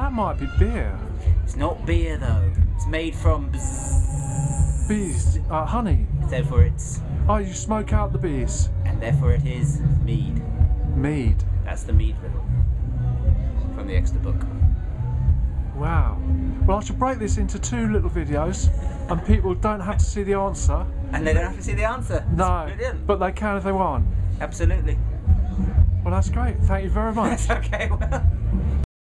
that might be beer. It's not beer though. It's made from Bees, honey. therefore it's... Oh, you smoke out the bees. And therefore it is mead. Mead. That's the Mead Riddle from the Exeter book. Wow. Well, I should break this into 2 little videos, and people don't have to see the answer. And they don't have to see the answer. No, Brilliant. but they can if they want. Absolutely. Well, that's great. Thank you very much. That's okay. Well.